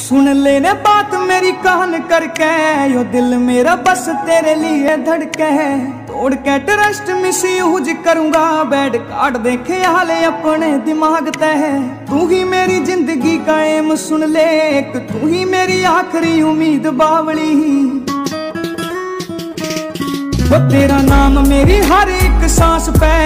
सुन लेने बात मेरी कान करके, यो दिल मेरा बस तेरे लिए धड़के है। तोड़ के ट्रस्ट मिस यूज करूंगा, बेड काट दे ख्याल अपने दिमाग तय। तू ही मेरी जिंदगी का एम सुन ले, एक तू ही मेरी आखिरी उम्मीद बावली। वो तेरा नाम मेरी हर एक सांस पे,